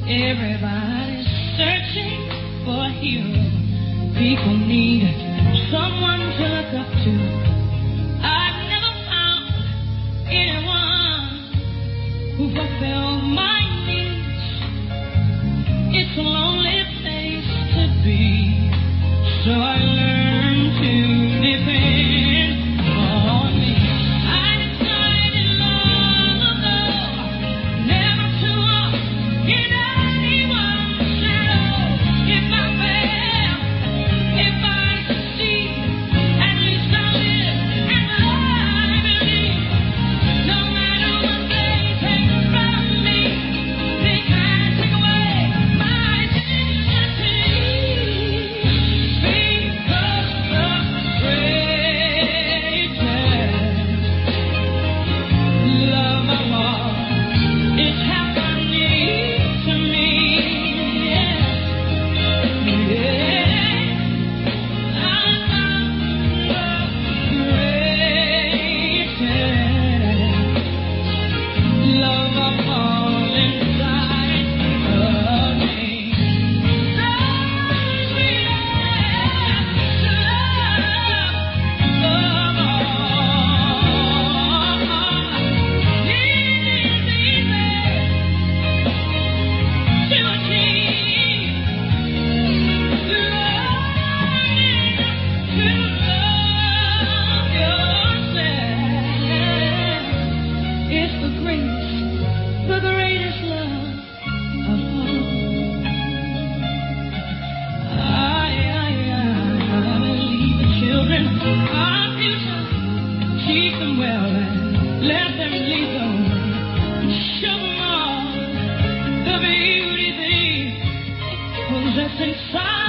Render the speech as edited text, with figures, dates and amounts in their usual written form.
Everybody's searching for a hero. People need someone to look up to. I've never found anyone who fulfills my needs. It's a lonely place to be, so I learned to depend on me. I decided long ago never to walk in anyone's shadow. If I fail, if I succeed, at least I'll live and I believe. No matter what they take from me, they can't take away my dignity. Because the greatest love of all is happening to me. Yeah. Love of all inside of me. The sweetest love of all. It is easy to achieve. Learning to love yourself is the greatest love of all. I believe the children are future. Teach them well and let them lead the way. Show them all the beauty they possess inside.